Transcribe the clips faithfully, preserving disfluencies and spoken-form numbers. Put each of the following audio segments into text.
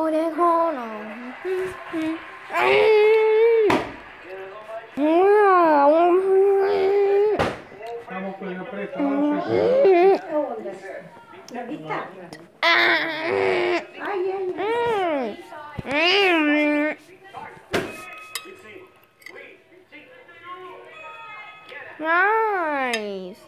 orejona. Stavo con la preta, non so se... La chitarra. Ai, Ai, ai, ai. Nice.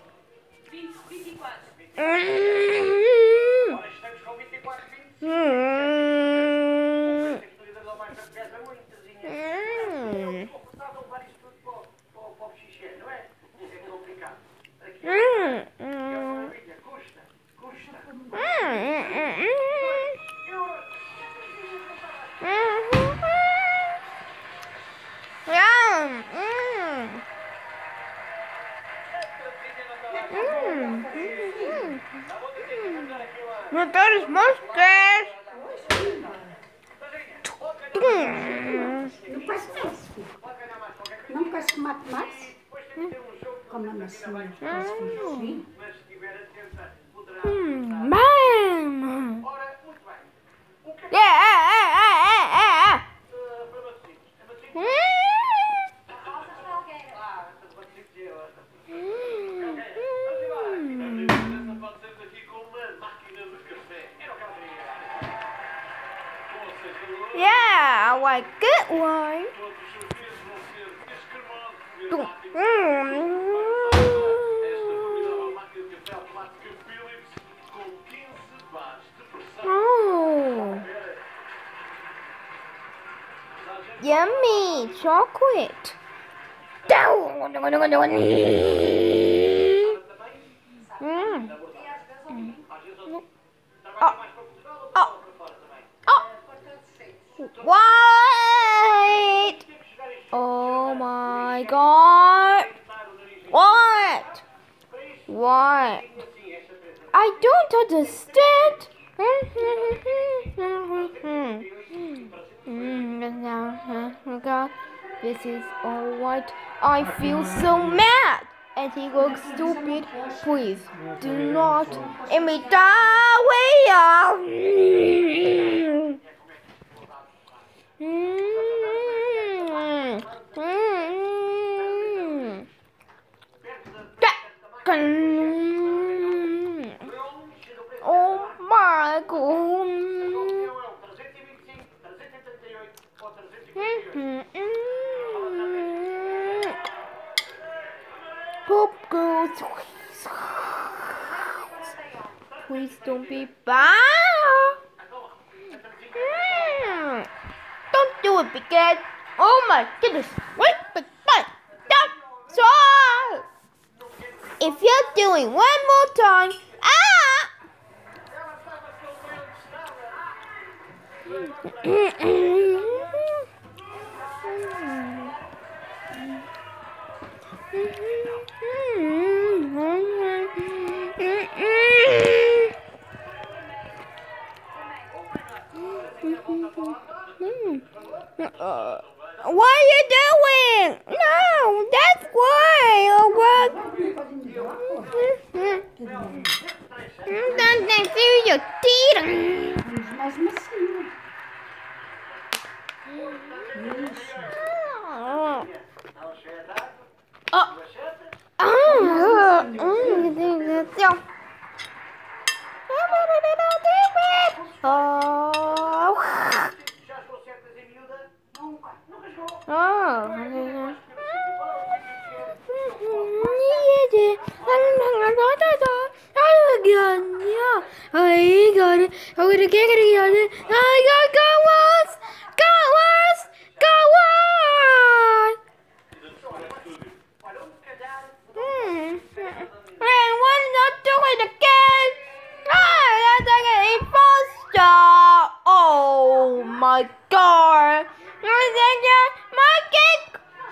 No todos mosques. Não faz mais. Não queres que mate mais? Como a massinha. Sim. Bam! Yeah, ah, ah, ah, ah, ah. Yeah, I like it one. Oh, yummy chocolate. Mm. Oh, oh, oh. What? Oh my God. What? What? I don't understand. God, this is all what I feel so mad. And he looks stupid. Please do not imitate that way of. Oh my God. Pop girls, please don't be bad. Don't do it again. Oh my goodness. Wait, but but stop. Stop. If you're doing one more time, ah! Uh, what are you doing? No, that's why. Oh, what? Don't see your teeth. Mais massinha. Oh. Oh. I got it. I'm gonna get it. I got Gowans! Gowans! Gowans! Hmm. And why not do it again? Ah, that's like an imposter! Oh my God! My cake!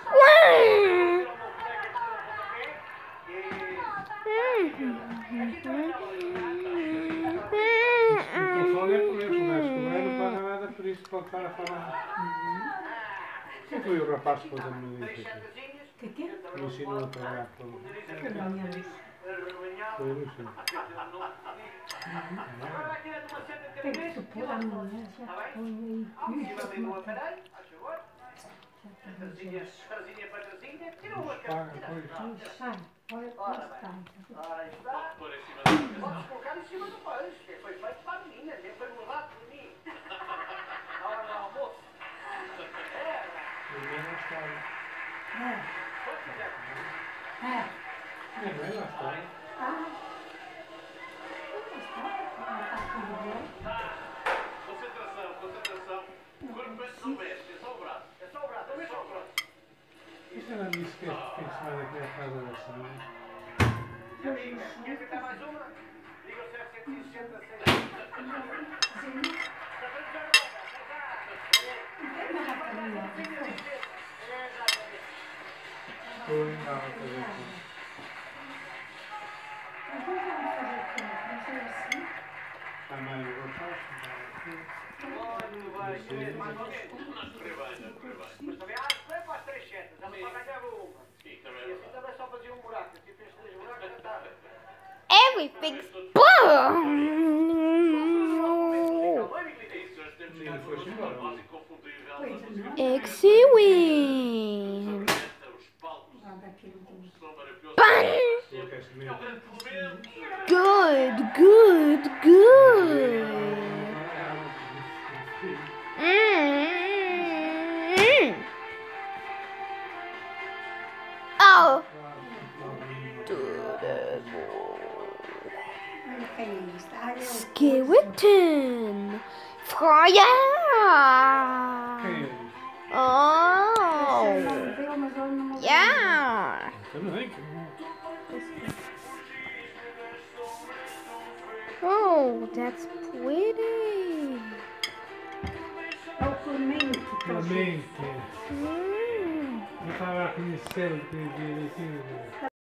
Por isso pode estar a falar. Quem foi o rapaz que fazendo isso aqui? Que que? Me ensinou a trabalhar com ele. Foi o Luciano. Tem que pôr a mulher, já põe aí. Sai, olha como está. Podes colocar em cima do peixe, que foi feito para mim, nem foi mudado por mim. Na hora do almoço. É. É. É bem lá está. Ah. Está tudo bem. Concentração, concentração. O corpo não mexe, é só o braço. É só o braço, não mexe o braço. Isto era nisso que este fim de semana aqui à casa da Sandra. E amiga, quer tentar mais uma? Liga o sete sete sessenta, seis. Estou ainda a fazer aqui. Também eu vou fazer. Muito bem, mais ou menos. Mas também há para as três setas, já me só ganhava uma. E assim também só fazia um buraco. Se fez três buracos, já está. Everything's boom! Excellent! Good, good, good! Mm. Oh! Skeleton! Fire! Oh! Yeah! Também. Oh, that's pretty! Também. Mm. Não estava a conhecer o que eu aqui.